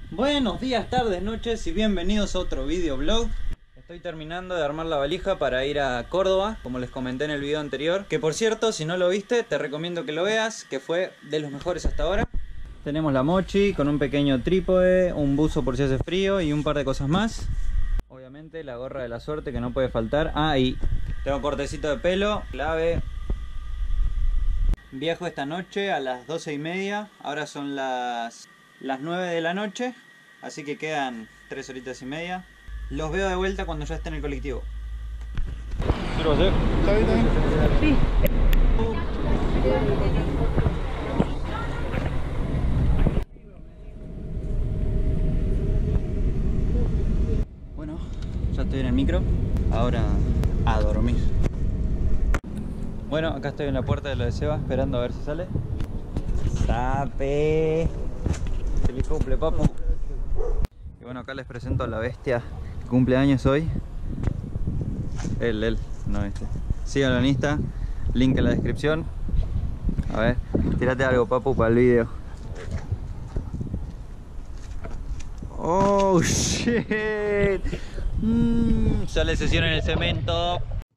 Buenos días, tardes, noches y bienvenidos a otro videoblog. Estoy terminando de armar la valija para ir a Córdoba, como les comenté en el video anterior. Que por cierto, si no lo viste, te recomiendo que lo veas, que fue de los mejores hasta ahora. Tenemos la mochi con un pequeño trípode, un buzo por si hace frío y un par de cosas más. Obviamente la gorra de la suerte que no puede faltar. Ah, y tengo cortecito de pelo, clave. Viajo esta noche a las 12:30. Ahora son las 9 de la noche, así que quedan 3 horitas y media. Los veo de vuelta cuando ya esté en el colectivo. ¿Sí lo hace? ¿Está bien? Sí. Bueno, ya estoy en el micro. Ahora a dormir. Bueno, acá estoy en la puerta de lo de Seba, esperando a ver si sale. ¡Sape! ¡Feliz cumple, papu! Y bueno, acá les presento a la bestia que cumple años hoy. Él, no este. Síganlo en Insta, link en la descripción. A ver, tírate algo, papu, para el video. ¡Oh, shit! Sale sesión en el cemento.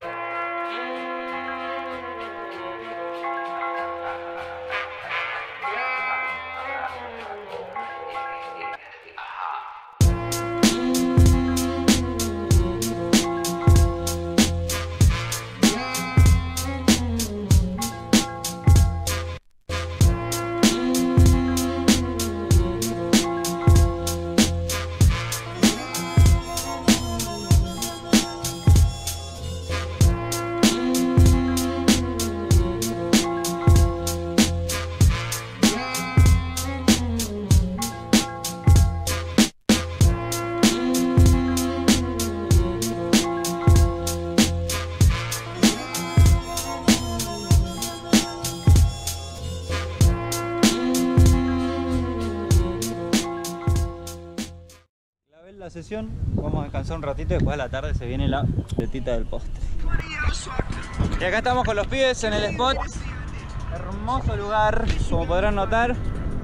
La sesión, vamos a descansar un ratito y después a la tarde se viene la letita del postre. Y acá estamos con los pibes en el spot. Hermoso lugar, como podrán notar.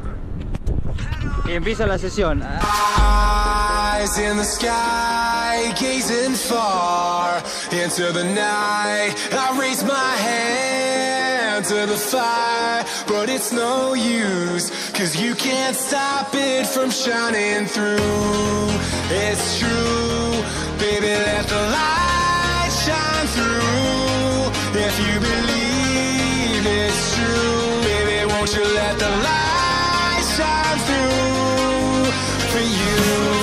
Y empieza la sesión. Eyes in the sky, gazing far into the night. I raise my hand to the fire, but it's no use, 'cause you can't stop it from shining through. It's true, baby, let the light shine through. If you believe it's true, baby, won't you let the light shine through for you.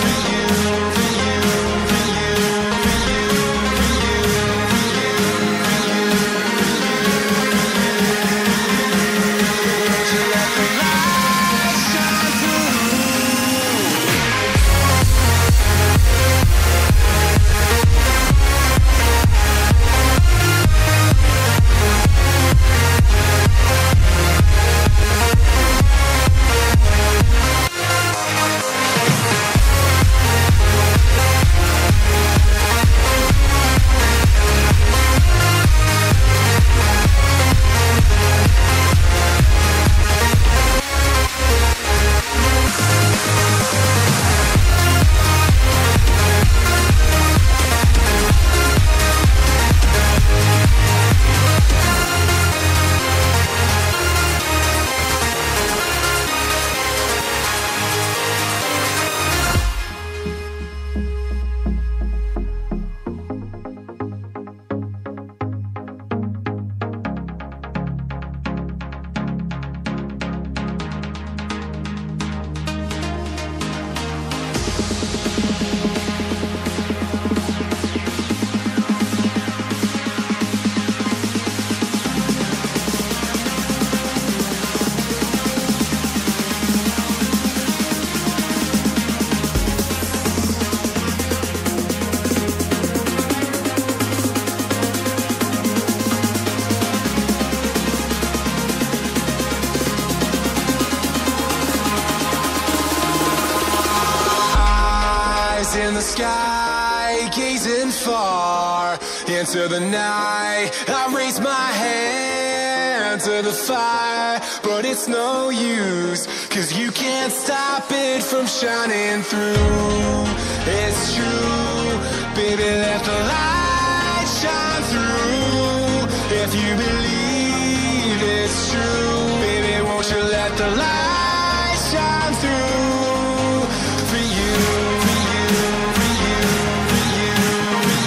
In the sky, gazing far into the night, I raise my hand down to the fire, but it's no use, 'cause you can't stop it from shining through. It's true, baby, let the light shine through. If you believe it's true, baby, won't you let the light shine through for you, for you, for you, for you, for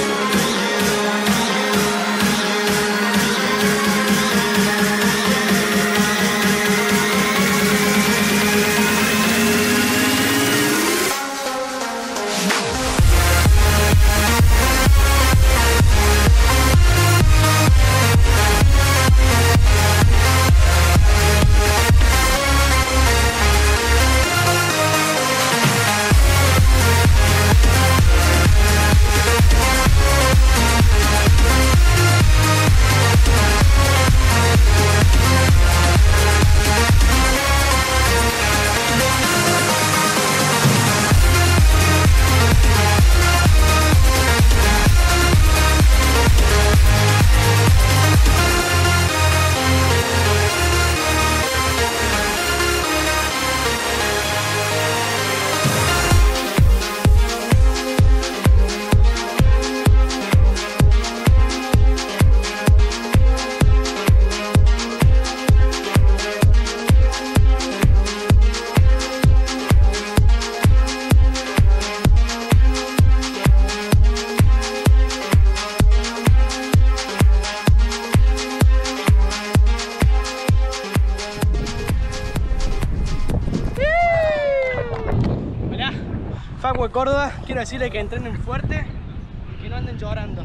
Facu de Córdoba, quiero decirle que entrenen fuerte y que no anden llorando.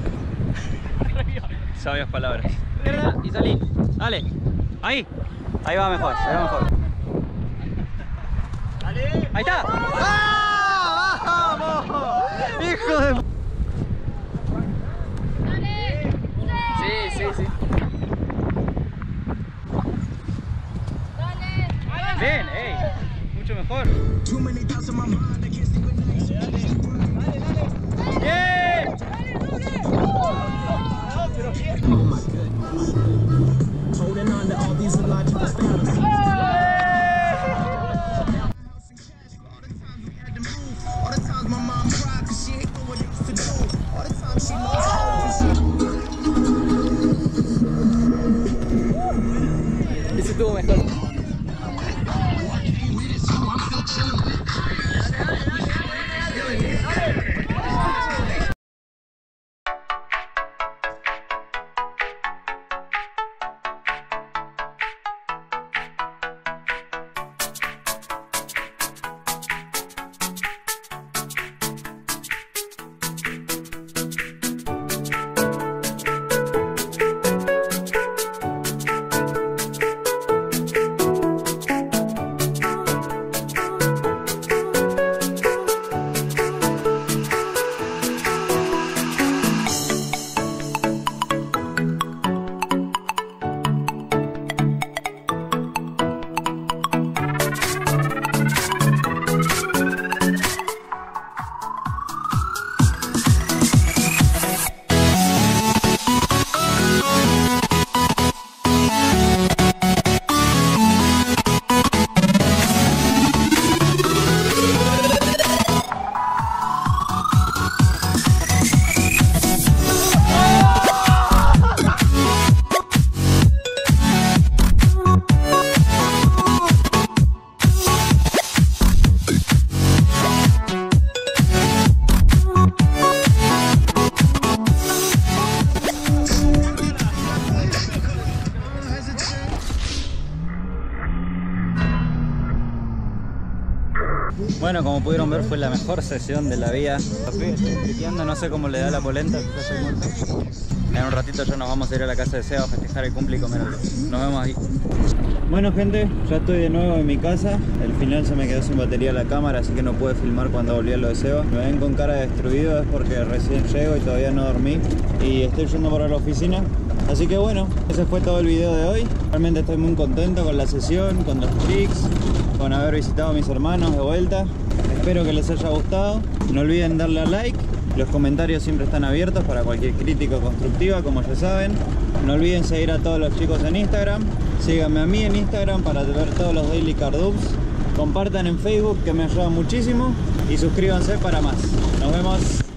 Sabias palabras. Izquierda y salí. Dale. Ahí. Ahí va mejor, ahí va mejor. ¡Dale! Ahí está. ¡Ah! ¡Vamos! ¡Hijo de... Sí, sí, sí. Bien, ey. Mucho mejor. ¡Bien! Ese estuvo mejor. Bueno, como pudieron ver, fue la mejor sesión de la vida. Los pibes están tripeando, no sé cómo le da la polenta, yo soy muerto. En un ratito ya nos vamos a ir a la casa de Seba a festejar el cumple y comerlo. Nos vemos ahí. Bueno gente, ya estoy de nuevo en mi casa. Al final se me quedó sin batería la cámara, así que no pude filmar cuando volví a lo de Seba. Me ven con cara de destruido, es porque recién llego y todavía no dormí. Y estoy yendo para la oficina. Así que bueno, ese fue todo el video de hoy. Realmente estoy muy contento con la sesión, con los tricks, con haber visitado a mis hermanos de vuelta. Espero que les haya gustado. No olviden darle a like Los comentarios siempre están abiertos para cualquier crítica constructiva, como ya saben. No olviden seguir a todos los chicos en Instagram. Síganme a mí en Instagram para ver todos los Daily Car Dubs. Compartan en Facebook, que me ayuda muchísimo. Y suscríbanse para más. Nos vemos.